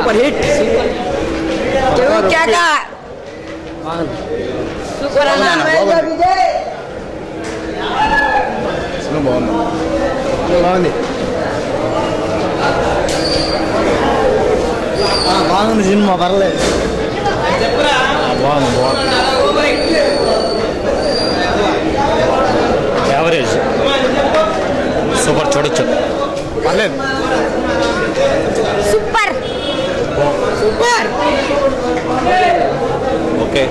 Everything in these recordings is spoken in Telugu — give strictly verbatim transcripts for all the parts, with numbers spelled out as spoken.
సూపర్ హిట్ సూపర్ బాగుంది బాగుంది సినిమా పర్లేదు బాగుంది బాగుంది యావరేజ్ సూపర్ చూడొచ్చు పర్లేదు సూపర్ సూపర్ ఓకే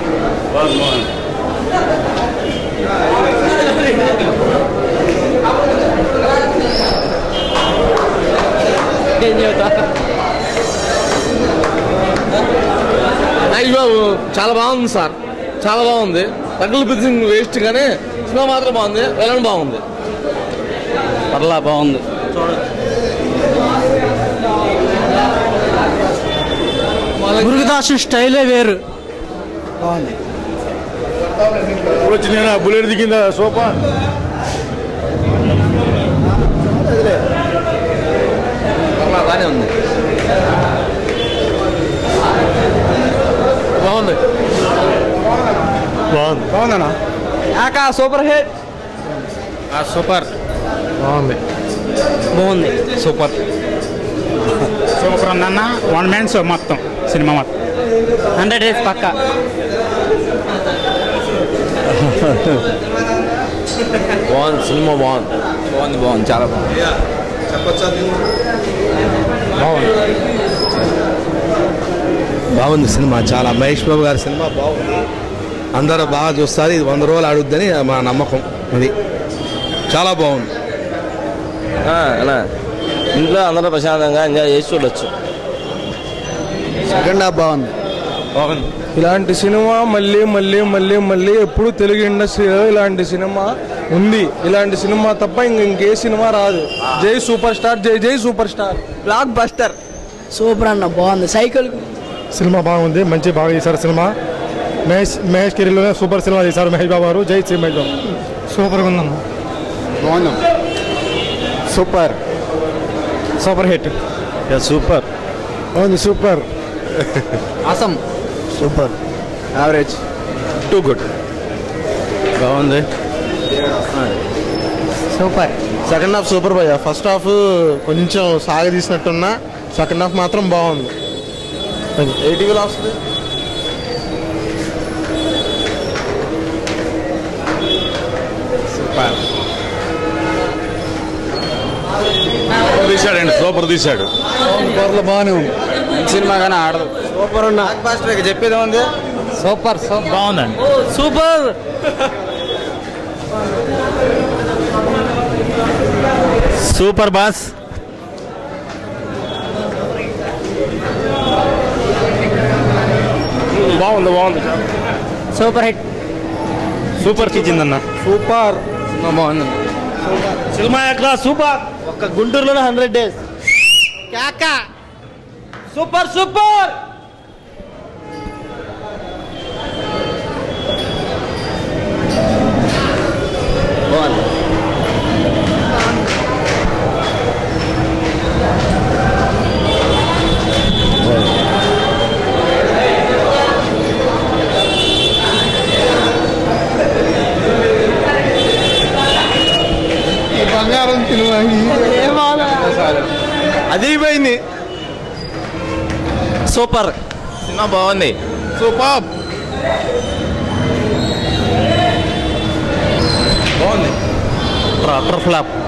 బాబు చాలా బాగుంది సార్, చాలా బాగుంది. తగ్గులు పిచ్చింగ్ వేస్ట్ కానీ సినిమా మాత్రం బాగుంది, వెళ్ళడం బాగుంది, పర్లా బాగుంది. మురుగదాసు స్టైలే వేరు, బాగుంది. వచ్చిన బుల్లెట్ దిగిందా సోఫా బాగానే ఉంది, బాగుంది బాగుంది బాగుందన్నా సూపర్ హిట్ సూపర్ బాగుంది బాగుంది సూపర్ సూపర్ ఉందన్న. వన్ మ్యాన్ షో మొత్తం సినిమా మొత్తం హండ్రెడ్ డేస్ పక్క. బాగుంది సినిమా, బాగుంది బాగుంది బాగుంది చాలా బాగుంది. బాగుంది బాగుంది సినిమా, చాలా. మహేష్ బాబు గారి సినిమా బాగుంది, అందరూ బాగా చూస్తారు. ఇది వంద రోజులు ఆడుద్దని మా నమ్మకం. ఇది చాలా బాగుంది. అలా ఇంట్లో అందరూ ప్రశాంతంగా ఎంజాయ్ చేసి చూడొచ్చు. సెకండ్ హాఫ్ బాగుంది. బాగుంది. ఇలాంటి సినిమా మళ్ళీ మళ్ళీ మళ్ళీ మళ్ళీ ఎప్పుడు తెలుగు ఇండస్ట్రీలో ఇలాంటి సినిమా ఉంది. ఇలాంటి సినిమా తప్ప ఇంక ఇంకే సినిమా రాదు. జై సూపర్ స్టార్, జై జై super star, block buster. Super అన్న, బాగుంది. సైకిల్ సినిమా బాగుంది, మంచి బాగా తీశారు సినిమా. మహేష్ మహేష్ కెరీర్లోనే సూపర్ సినిమా తీశారు మహేష్ బాబు గారు. జై శ్రీ మహేష్ బాబు. సూపర్గా ఉందన్న, బాగుంది. Super super hit. సూపర్ బాగుంది, super awesome super average to good. బాగుంది సూపర్. సెకండ్ హాఫ్ సూపర్ భయ్యా. ఫస్ట్ హాఫ్ కొంచెం సాగదీసినట్టున్నా, సెకండ్ హాఫ్ మాత్రం బాగుంది. ఏటీవీలో వస్తుంది. తీశాడండి, సూపర్ తీశాడు. బాగానే ఉంది సినిమా కానీ ఆడదు. సూపర్ ఉన్న చెప్పేది ఉంది. సూపర్ సూపర్ బాగుందండి. Super super boss. బాగుంది బాగుంది సూపర్ హిట్. సూపర్ కిచ్చిందన్న. సూపర్ బాగుంది సినిమా ఎట్లా సూపర్. ఒక్క గుంటూరులోనే హండ్రెడ్ డేస్. సూపర్ సూపర్ బాగుంది. బంగారం సినిమా అది పోయింది. సూపర్ సినిమా బాగుంది. సూపర్ బాగుంది. Utter flop.